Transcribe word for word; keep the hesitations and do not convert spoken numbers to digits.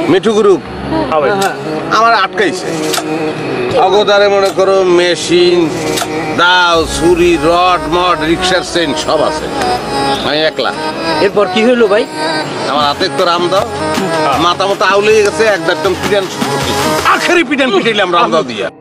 Mithu group আমার আটকাইছে অগদারে মনে করো মেশিন দাও ছুরি রড মড রিক্সার চেন সব আছে আমি একলা। এরপর কি হইলো ভাই? আমার হাতে তো রাম দাও মাথা মতো আউলে গেছে একদম পিটান আখেরি পিটান পিটাইলাম রাম দাও দিয়া।